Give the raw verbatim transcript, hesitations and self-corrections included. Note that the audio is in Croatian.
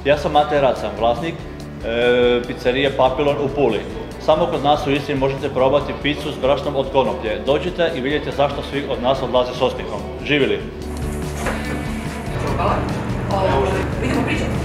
Ja sam Mate Rad, sam vlasnik e, pizzerije Papillon u Puli. Samo kod nas u Istri možete probati pizzu s brašnom od konoplje. Dođite i vidite zašto svi od nas odlaze s osmihom. Živjeli! Hvala. Vidimo pričati.